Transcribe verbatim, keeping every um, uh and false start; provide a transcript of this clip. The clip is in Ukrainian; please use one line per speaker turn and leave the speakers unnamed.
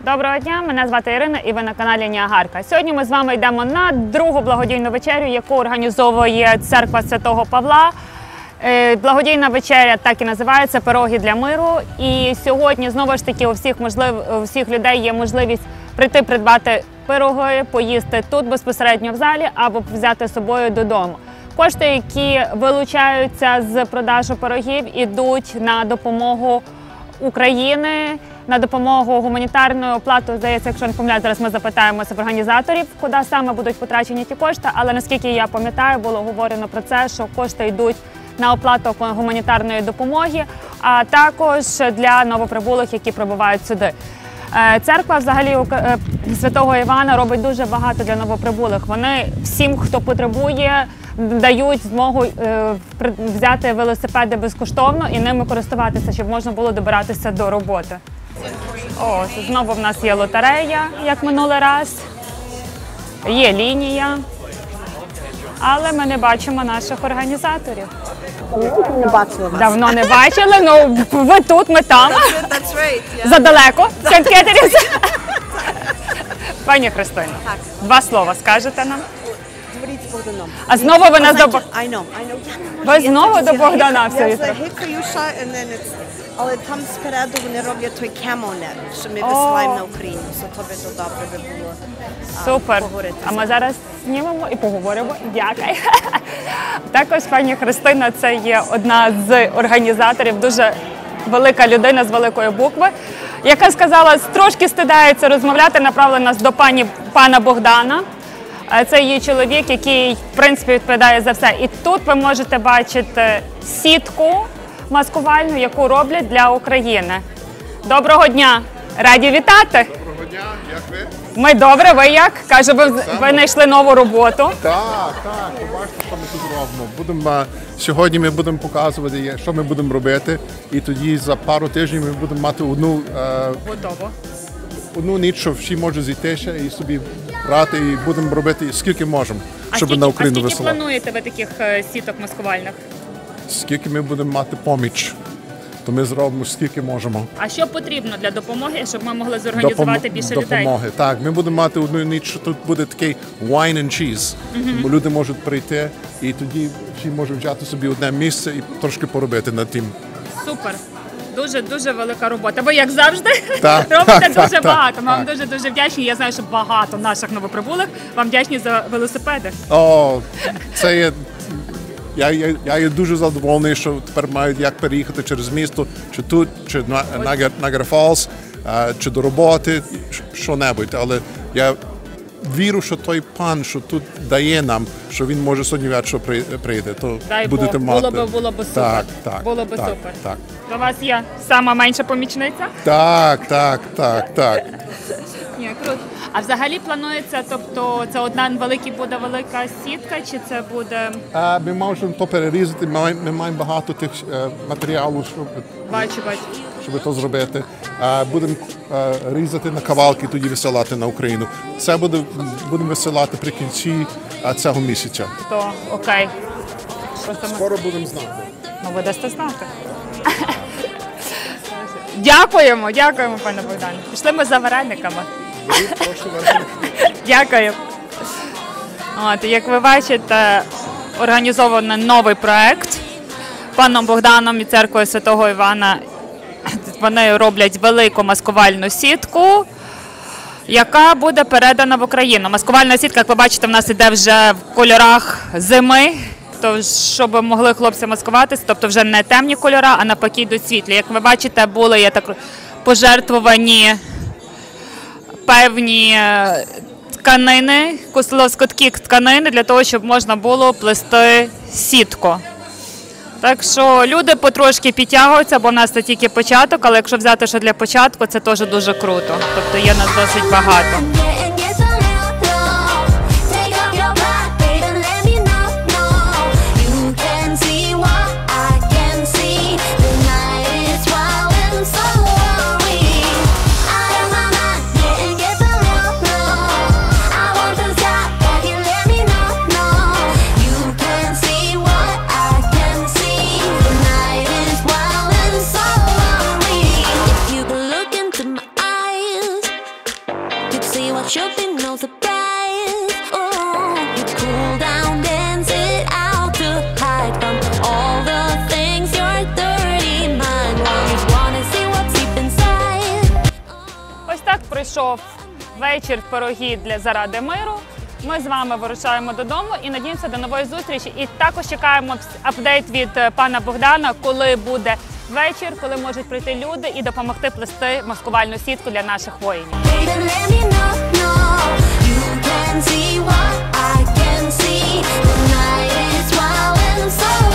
Доброго дня, мене звати Ірина і ви на каналі Ніагарка. Сьогодні ми з вами йдемо на другу благодійну вечерю, яку організовує Церква Святого Павла. Благодійна вечеря так і називається «Пироги для миру». І сьогодні, знову ж таки, у всіх, можлив... у всіх людей є можливість прийти придбати пироги, поїсти тут безпосередньо в залі або взяти з собою додому. Кошти, які вилучаються з продажу пирогів, ідуть на допомогу України, на допомогу гуманітарної оплату. Здається, якщо не помиляюсь, зараз ми запитаємося в організаторів, куди саме будуть потрачені ті кошти. Але наскільки я пам'ятаю, було говорено про це, що кошти йдуть на оплату гуманітарної допомоги, а також для новоприбулих, які прибувають сюди. Церква взагалі Святого Івана робить дуже багато для новоприбулих. Вони всім, хто потребує, дають змогу взяти велосипеди безкоштовно і ними користуватися, щоб можна було добиратися до роботи. О, знову в нас є лотерея, як минулий раз. Є лінія. Але ми не бачимо наших організаторів.
Не бачили вас.
Давно не бачили, ну ви тут, ми там.
That's right, yeah.
Задалеко, Сент Кетерінс. Пані Христино,
Так.
два слова скажете нам?
Говоріть з Богданом.
А знову ви нас до...
I know, I know.
Ви знову до Богдана все
Я
відро.
загикаюша, and then it's... Але там спереду вони роблять той кемонет, що ми висилаємо на Україну. So, то би то добре би було а,
Супер.
поговорити.
А ми зараз знімемо і поговоримо. Дякую. Також пані Христина – це є одна з організаторів, дуже велика людина з великої букви, яка сказала, трошки стидається розмовляти, направила нас до пані, пана Богдана. Це її чоловік, який, в принципі, відповідає за все. І тут ви можете бачити сітку маскувальну, яку роблять для України. Доброго дня! Раді вітати!
Доброго дня, як ви?
Ми добре, ви як? Кажу, ви, ви знайшли нову роботу.
Так, так, побачите, що ми тут робимо. Будемо, сьогодні ми будемо показувати, що ми будемо робити, і тоді за пару тижнів ми будемо мати одну, е,
Готово.
одну ніч, що всі можуть зійти ще і собі брати, і будемо робити скільки можемо, щоб на Україну
висилати. А скільки
висилати.
плануєте ви таких е, сіток маскувальних?
Скільки ми будемо мати поміч, то ми зробимо скільки можемо.
А що потрібно для допомоги, щоб ми могли зорганізувати
Допом-
більше
допомоги.
людей?
Так, ми будемо мати одну ніч, що тут буде такий wine and cheese. Бо люди можуть прийти, і тоді всі можуть взяти собі одне місце і трошки поробити над тим.
Супер. Дуже-дуже велика робота. Ви, як завжди,
Так,
робите
так,
дуже
так,
багато. Ми
так.
вам дуже-дуже вдячні. Я знаю, що багато наших новоприбулих вам вдячні за велосипеди.
О, це є. Я, я, я є дуже задоволений, що тепер мають як переїхати через місто, чи тут, чи на Niagara Falls, чи до роботи, що-небудь. Але я вірю, що той пан, що тут дає нам, що він може сьогодні ввечері прийде, то
Дай
будете
Бог,
мати.
було би, було би супер.
Так, так,
було би
так,
супер.
Так,
До вас є сама менша помічниця?
так, так, так, так.
Ні, круто. А взагалі планується, тобто це одна велика буде велика сітка, чи це буде...
А, ми можемо то перерізати, ми, ми маємо багато тих е, матеріалу, щоб,
Бачу, бачу.
щоб то зробити. А, будемо е, різати на кавалки, тоді висилати на Україну. Це буде, будемо висилати при кінці е, цього місяця.
То окей. Просто ми...
Скоро будемо знати.
Ну, ви дасте знати. Дякуємо, дякуємо, пане Богдане. Пішли ми за варениками. Дякую. От, як ви бачите, організований новий проект паном Богданом і церквою Святого Івана. Вони роблять велику маскувальну сітку, яка буде передана в Україну. Маскувальна сітка, як ви бачите, в нас іде вже в кольорах зими, то, щоб могли хлопці маскуватися, тобто вже не темні кольори, а навпаки йдуть світлі. Як ви бачите, були я так, пожертвовані певні тканини, лоскутки тканини для того, щоб можна було плести сітку. Так що люди потрошки підтягуються, бо в нас це тільки початок, але якщо взяти, що для початку, це теж дуже круто. Тобто є нас досить багато.
see what should be no surprise. Oh, you cool down, dance it out to hide from all the things your dirty mind wants. Wanna see what's deep inside.
Ось так пройшов вечір в пирогі для заради миру. Ми з вами вирушаємо додому і надіємося до нової зустрічі. І також чекаємо апдейт від пана Богдана, коли буде вечір, коли можуть прийти люди і допомогти плести маскувальну сітку для наших воїнів.
Baby, let me know, no. You can see what I can see. The night is wild and so